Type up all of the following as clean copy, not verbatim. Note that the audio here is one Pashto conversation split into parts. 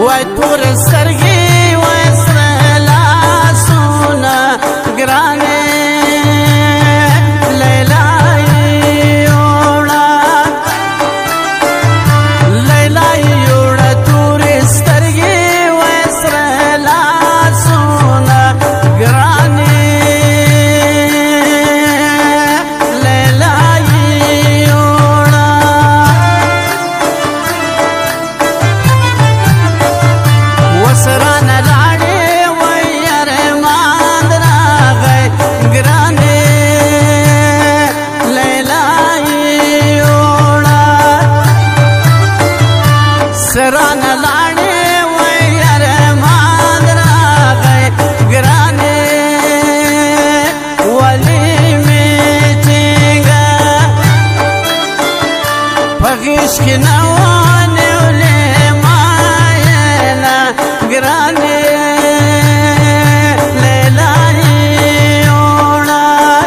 وای تور سترګې وای سره لاسونه ګرانې لیلا یوړه لیلا یوړه تور سترګې وای سره لاسونه ګرانې لیلا یوړه وسرانه لاړې وای ارمان راغی ګرانې لیلا یوړه سرانه لاړې وای ارمان راغی ګرانې ولې مې ټینګه په غېږ کې نه ونیولې مایله ګرانې لیلا یوړه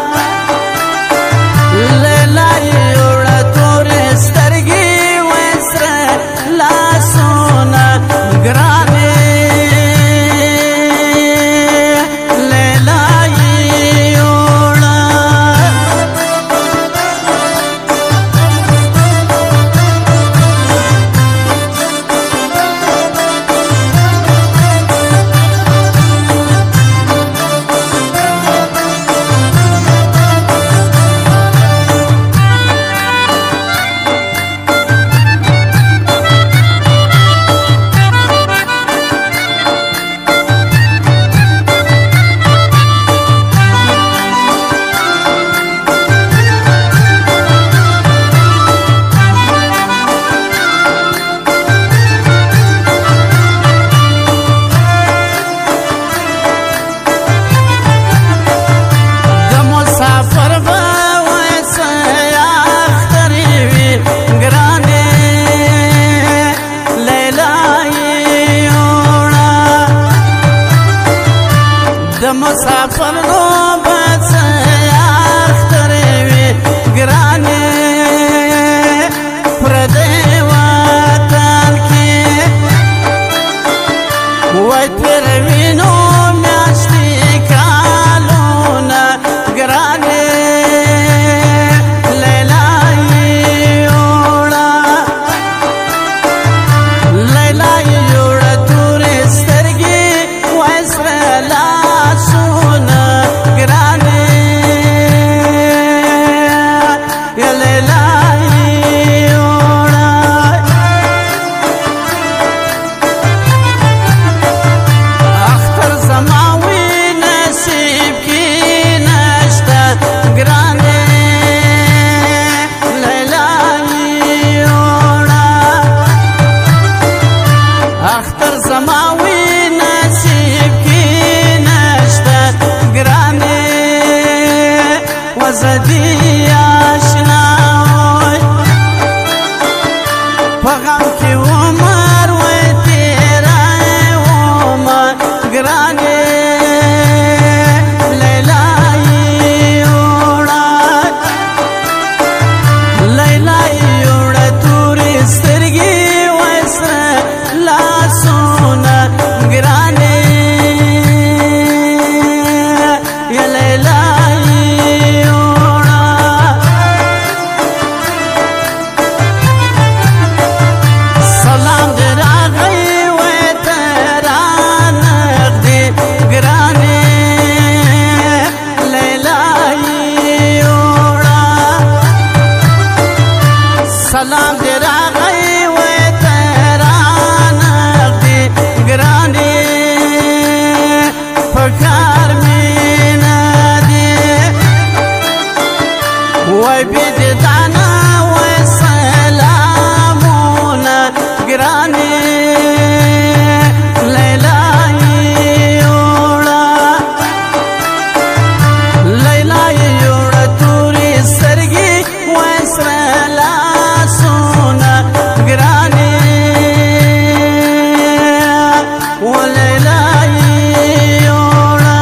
لیلا یوړه تورې سترګې وای سره لاسونه ګرانې لیلا یوړه مسافر نوبت اخترې وي ګرانې پردی وطن کې وای تېروي نو میاشتې کالونه ګرانې لیلا یوړه لیلا یوړه تورې سترګې وای سره لاسونه ګرانې یا لیلا یوړه اختر زما وي نصیب کې نشته ګرانې لیلا یوړه اختر زما وي نصیب کې نشته ګرانې وزدي آشنا په غم کې عمر وای تیری عمر ګرانې لیلا یوړه لیلا یوړه تورې سترګې وای سره لاسونه ګرانې یا لیلا یوړه سلام دې راغی وای ته رانږدې ګرانې لیلا یوړه سلام دې راغی وای ته رانږدې ګرانې په کار مې نه دي وای بې دېدانه وای سلامونه ګرانې لیلا یوړه لیلا یوړه تورې سترګې وای سره لاسونه ګرانې و لیلا یوړه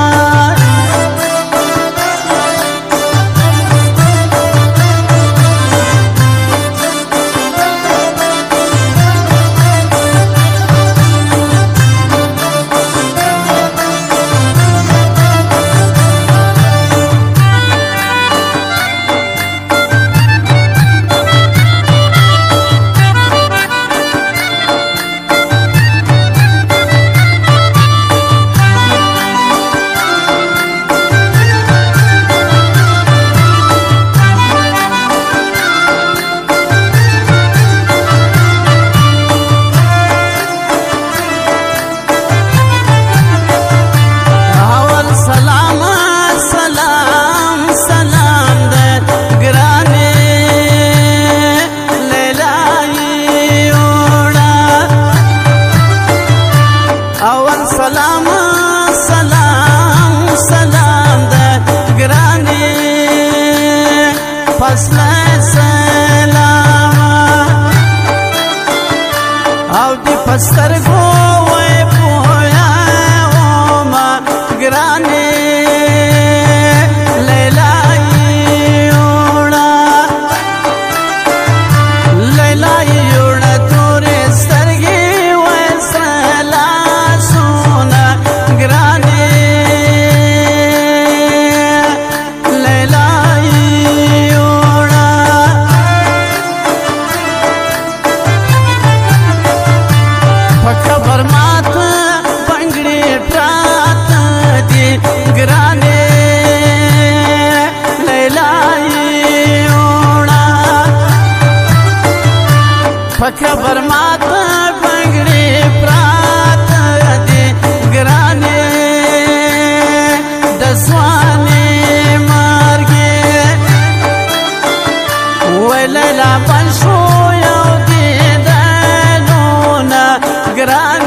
پسترګو وای پویا وما ګرانې لیلا یوړه لیلا یوړه تورې سترګې وای سلا سونا ګرانې لیلا खबर मात बंगड़ी प्रात दी ग्राने लैलाई ओड़ा खबर मात बंगड़ी प्रात दी ग्राने दसवाने मार्गे वो लैला बंशो दी दनोना ग्राने